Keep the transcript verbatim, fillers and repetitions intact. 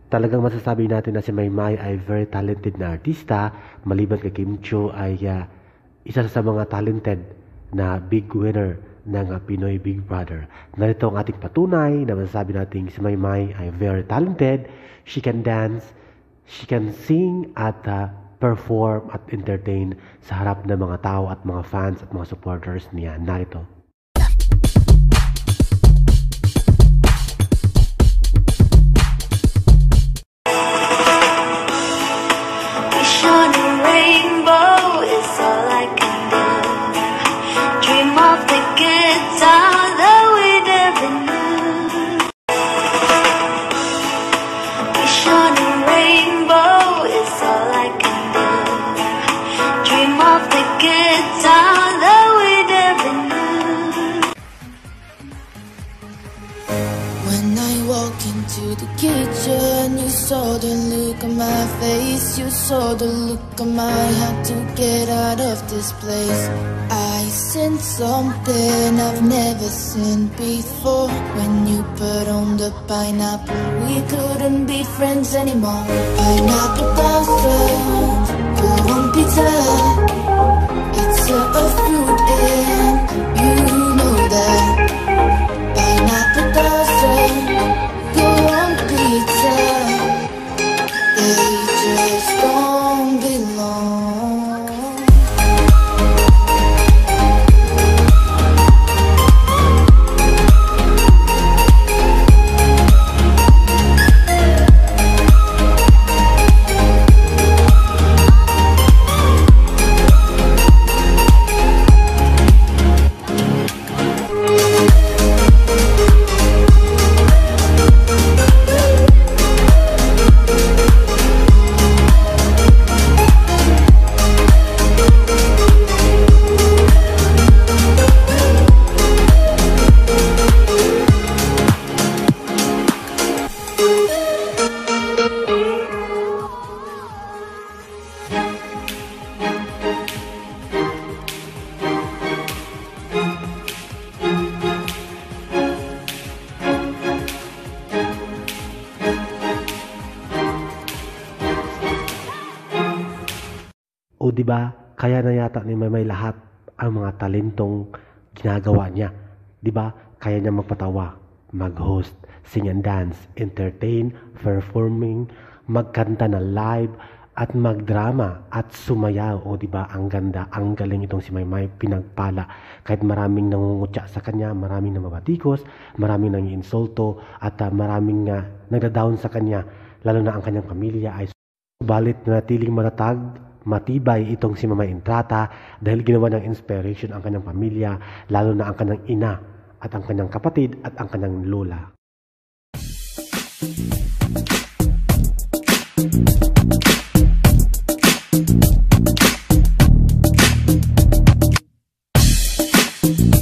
talagang masasabi natin na si Maymay ay very talented na artista. Maliban kay Kim Chiu ay uh, isa sa mga talented na big winner ng uh, Pinoy Big Brother. Narito ang ating patunay na masasabi natin si Maymay ay very talented. She can dance, she can sing at uh, perform at entertain sa harap ng mga tao at mga fans at mga supporters niya. Narito. Into the kitchen, you saw the look on my face, you saw the look on my heart to get out of this place. I sensed something I've never seen before. When you put on the pineapple, we couldn't be friends anymore. Pineapple blossom, put on pizza. It's a, a fruit and you know that. Pineapple blossom, they just don't belong. O diba, kaya na yata ni Maymay lahat ang mga talentong ginagawa niya. Diba, kaya niya magpatawa, mag-host, sing and dance, entertain, performing, magkanta na live, at magdrama, at sumayaw. O diba, ang ganda, ang galing itong si Maymay, pinagpala. Kahit maraming nangungutya sa kanya, maraming namabatikos, maraming nangiinsulto, at uh, maraming uh, nagda-down sa kanya, lalo na ang kanyang pamilya ay subalit na natiling matatag, matibay itong si Mama Entrata dahil ginawa ng inspiration ang kanyang pamilya, lalo na ang kanyang ina at ang kanyang kapatid at ang kanyang lola. Thank you.